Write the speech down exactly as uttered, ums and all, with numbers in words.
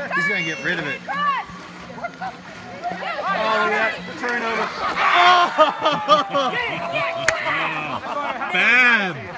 He's going to get rid of it. Oh, yeah. Turnover. Oh! Bad.